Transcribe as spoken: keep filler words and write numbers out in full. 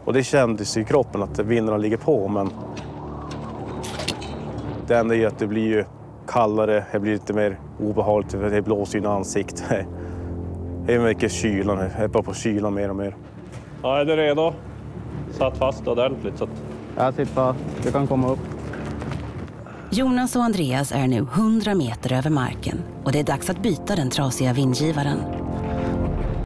Och det kändes i kroppen att vindarna ligger på, men det enda är att det blir ju kallare, det blir lite mer obehagligt, för det blåser i ansiktet. Det är mycket kylan, jag är bara på kylan mer och mer. Ja, är du redo? Satt fast ordentligt så att... Jag sitter fast, du kan komma upp. Jonas och Andreas är nu hundra meter över marken och det är dags att byta den trasiga vindgivaren.